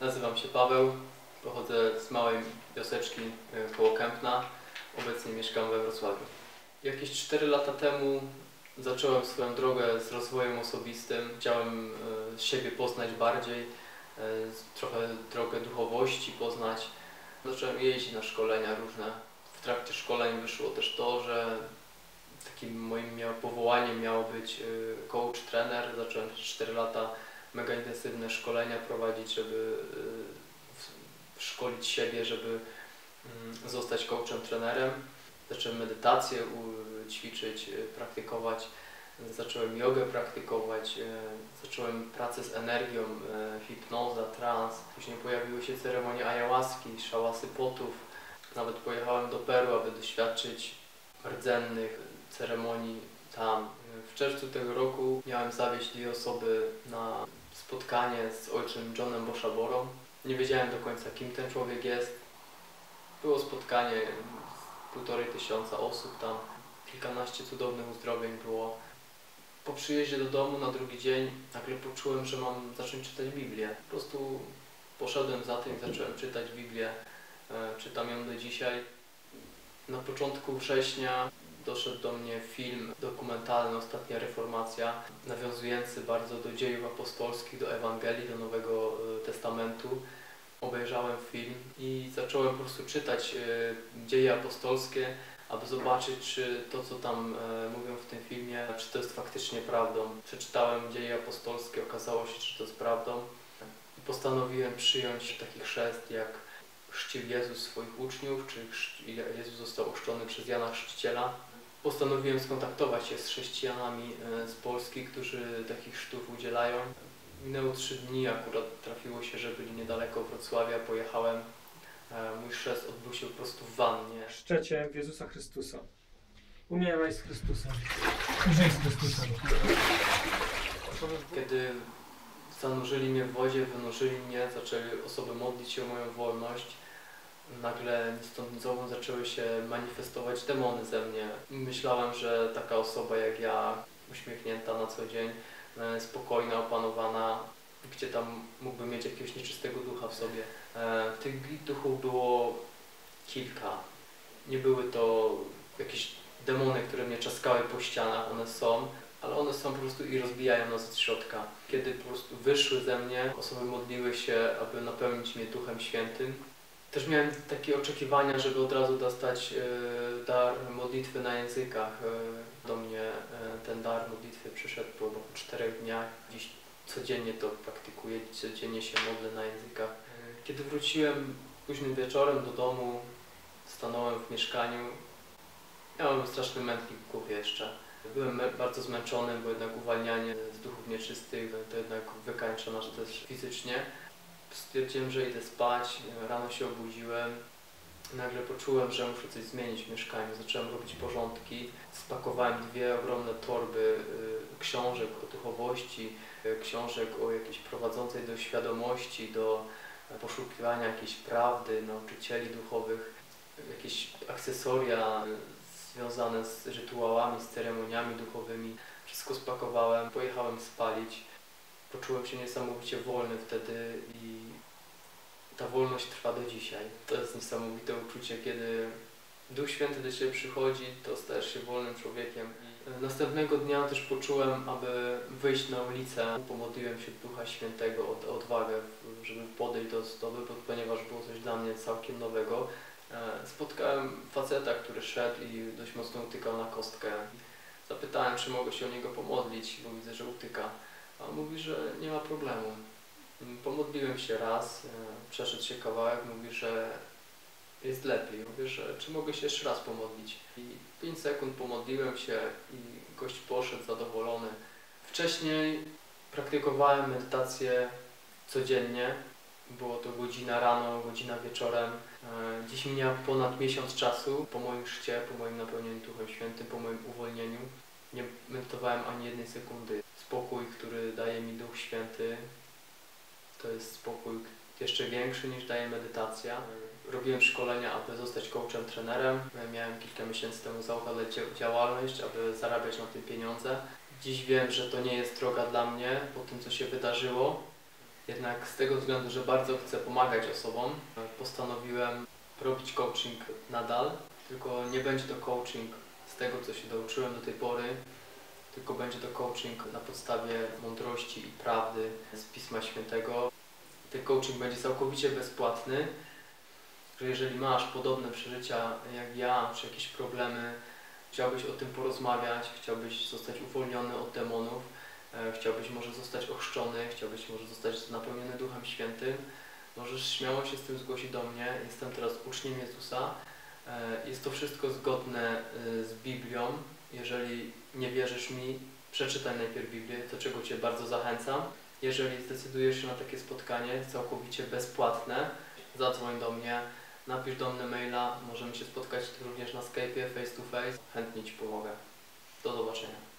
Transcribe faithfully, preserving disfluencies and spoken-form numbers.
Nazywam się Paweł, pochodzę z małej wioseczki koło Kępna, obecnie mieszkam we Wrocławiu. Jakieś cztery lata temu zacząłem swoją drogę z rozwojem osobistym. Chciałem siebie poznać bardziej, trochę drogę duchowości poznać. Zacząłem jeździć na szkolenia różne. W trakcie szkoleń wyszło też to, że takim moim miał, powołaniem miało być coach, trener. Zacząłem przez cztery lata mega intensywne szkolenia prowadzić, żeby szkolić siebie, żeby zostać coachem, trenerem. Zacząłem medytację ćwiczyć, praktykować. Zacząłem jogę praktykować, zacząłem pracę z energią, hipnoza, trans. Później pojawiły się ceremonie ayahuaski, szałasy potów. Nawet pojechałem do Peru, aby doświadczyć rdzennych ceremonii tam. W czerwcu tego roku miałem zawieźć dwie osoby na spotkanie z ojcem Johnem Boshaborą. Nie wiedziałem do końca, kim ten człowiek jest. Było spotkanie, półtorej tysiąca osób tam, kilkanaście cudownych uzdrowień było. Po przyjeździe do domu na drugi dzień nagle poczułem, że mam zacząć czytać Biblię. Po prostu poszedłem za tym i zacząłem czytać Biblię. Czytam ją do dzisiaj. Na początku września doszedł do mnie film dokumentalny Ostatnia Reformacja, nawiązujący bardzo do dziejów apostolskich, do Ewangelii, do Nowego Testamentu. Obejrzałem film i zacząłem po prostu czytać dzieje apostolskie, aby zobaczyć, czy to, co tam mówią w tym filmie, czy to jest faktycznie prawdą. Przeczytałem dzieje apostolskie, okazało się, że to jest prawdą. Postanowiłem przyjąć taki chrzest, jak chrzcił Jezus swoich uczniów, czy Jezus został ochrzczony przez Jana Chrzciciela. Postanowiłem skontaktować się z chrześcijanami z Polski, którzy takich chrztów udzielają. Minęło trzy dni, akurat trafiło się, że byli niedaleko Wrocławia, pojechałem. Mój chrzest odbył się po prostu w wannie. Chrzczecie w Jezusa Chrystusa. Umieraj z Chrystusem. Żyj z Chrystusem. Kiedy zanurzyli mnie w wodzie, wynurzyli mnie, zaczęli osoby modlić się o moją wolność. Nagle ni stąd ni zowąd zaczęły się manifestować demony ze mnie. Myślałem, że taka osoba jak ja, uśmiechnięta na co dzień, spokojna, opanowana, gdzie tam mógłbym mieć jakiegoś nieczystego ducha w sobie. Tych duchów było kilka. Nie były to jakieś demony, które mnie czaskały po ścianach, one są, ale one są po prostu i rozbijają nas od środka. Kiedy po prostu wyszły ze mnie, osoby modliły się, aby napełnić mnie Duchem Świętym. Też miałem takie oczekiwania, żeby od razu dostać e, dar modlitwy na językach. E, do mnie e, ten dar modlitwy przyszedł po, po czterech dniach. Dziś codziennie to praktykuję, codziennie się modlę na językach. E, kiedy wróciłem późnym wieczorem do domu, stanąłem w mieszkaniu, miałem straszny mętlik w głowie jeszcze. Byłem bardzo zmęczony, bo jednak uwalnianie z duchów nieczystych to jednak wykańcza nas też fizycznie. Stwierdziłem, że idę spać, rano się obudziłem. Nagle poczułem, że muszę coś zmienić w mieszkaniu. Zacząłem robić porządki. Spakowałem dwie ogromne torby y, książek o duchowości, y, książek o jakiejś prowadzącej do świadomości, do y, poszukiwania jakiejś prawdy, nauczycieli duchowych, jakieś akcesoria y, związane z rytuałami, z ceremoniami duchowymi. Wszystko spakowałem, pojechałem spalić. Poczułem się niesamowicie wolny wtedy i ta wolność trwa do dzisiaj. To jest niesamowite uczucie, kiedy Duch Święty do Ciebie przychodzi, to stajesz się wolnym człowiekiem. I następnego dnia też poczułem, aby wyjść na ulicę. Pomodliłem się Ducha Świętego o odwagę, żeby podejść do zdoby, ponieważ było coś dla mnie całkiem nowego. Spotkałem faceta, który szedł i dość mocno utykał na kostkę. Zapytałem, czy mogę się o niego pomodlić, bo widzę, że utyka. A on mówi, że nie ma problemu. Pomodliłem się raz, przeszedł się kawałek, mówi, że jest lepiej. Mówię, że czy mogę się jeszcze raz pomodlić. I pięć sekund pomodliłem się i gość poszedł zadowolony. Wcześniej praktykowałem medytację codziennie. Było to godzina rano, godzina wieczorem. Dziś mija ponad miesiąc czasu po moim chrzcie, po moim napełnieniu Duchem Świętym, po moim uwolnieniu. Nie medytowałem ani jednej sekundy. Spokój, który daje mi Duch Święty, to jest spokój jeszcze większy niż daje medytacja. Robiłem szkolenia, aby zostać coachem, trenerem. Miałem kilka miesięcy temu założone działalność, aby zarabiać na tym pieniądze. Dziś wiem, że to nie jest droga dla mnie po tym, co się wydarzyło. Jednak z tego względu, że bardzo chcę pomagać osobom, postanowiłem robić coaching nadal, tylko nie będzie to coaching z tego, co się douczyłem do tej pory, tylko będzie to coaching na podstawie mądrości i prawdy z Pisma Świętego. Ten coaching będzie całkowicie bezpłatny, że jeżeli masz podobne przeżycia jak ja, czy jakieś problemy, chciałbyś o tym porozmawiać, chciałbyś zostać uwolniony od demonów, e, chciałbyś może zostać ochrzczony, chciałbyś może zostać napełniony Duchem Świętym, możesz śmiało się z tym zgłosić do mnie. Jestem teraz uczniem Jezusa. E, jest to wszystko zgodne e, z Biblią. Jeżeli nie wierzysz mi, przeczytaj najpierw Biblię, do czego Cię bardzo zachęcam. Jeżeli zdecydujesz się na takie spotkanie całkowicie bezpłatne, zadzwoń do mnie, napisz do mnie maila, możemy się spotkać również na Skype'ie, face to face. Chętnie Ci pomogę. Do zobaczenia.